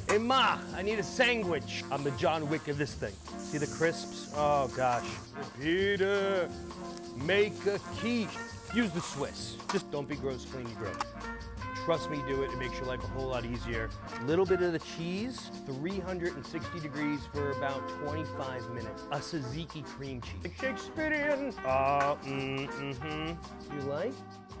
Hey, Ma, I need a sandwich. I'm the John Wick of this thing. See the crisps? Oh, gosh. Peter, make a quiche. Use the Swiss. Just don't be gross, clean your grill. Trust me, do it. It makes your life a whole lot easier. A little bit of the cheese, 360 degrees for about 25 minutes. A tzatziki cream cheese. Like Shakespearean. You like?